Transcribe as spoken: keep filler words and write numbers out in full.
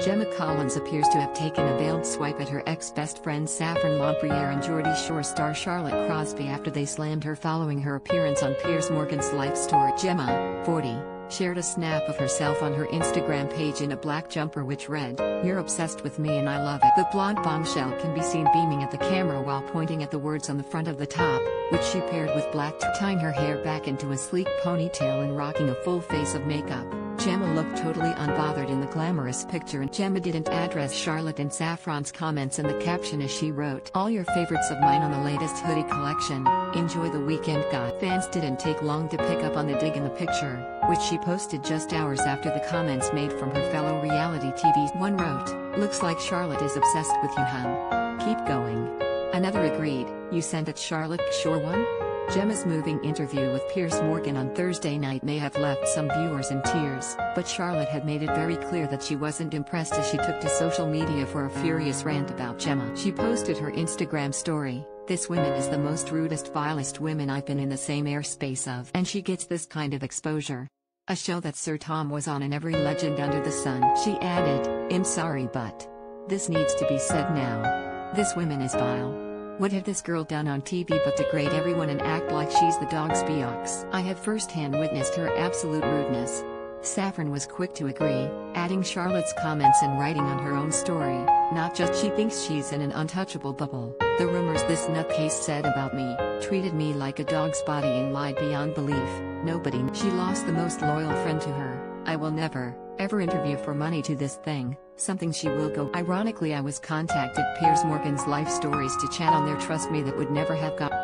Gemma Collins appears to have taken a veiled swipe at her ex-best friends Saffron Lampriere and Geordie Shore star Charlotte Crosby after they slammed her following her appearance on Piers Morgan's life story. Gemma, forty, shared a snap of herself on her Instagram page in a black jumper which read, "You're obsessed with me and I love it." The blonde bombshell can be seen beaming at the camera while pointing at the words on the front of the top, which she paired with black tying her hair back into a sleek ponytail and rocking a full face of makeup. Gemma looked totally unbothered in the glamorous picture, and Gemma didn't address Charlotte and Saffron's comments in the caption as she wrote, "All your favorites of mine on the latest hoodie collection. Enjoy the weekend, guys." Fans didn't take long to pick up on the dig in the picture, which she posted just hours after the comments made from her fellow reality T V. One wrote, "Looks like Charlotte is obsessed with you, hun. Keep going." Another agreed, "You sent it, Charlotte." Sure one? Gemma's moving interview with Piers Morgan on Thursday night may have left some viewers in tears, but Charlotte had made it very clear that she wasn't impressed as she took to social media for a furious rant about Gemma. She posted her Instagram story, "This woman is the most rudest, vilest woman I've been in the same airspace of, and she gets this kind of exposure. A show that Sir Tom was on and every legend under the sun." She added, "I'm sorry, but this needs to be said now. This woman is vile. What had this girl done on T V but degrade everyone and act like she's the dog's Beox? I have firsthand witnessed her absolute rudeness." Saffron was quick to agree, adding Charlotte's comments and writing on her own story, "Not just she thinks she's in an untouchable bubble. The rumors this nutcase said about me, treated me like a dog's body and lied beyond belief. Nobody." She lost the most loyal friend to her. "I will never, ever interview for money to this thing, something she will go." Ironically, I was contacted Piers Morgan's life stories to chat on there. Trust me, that would never have got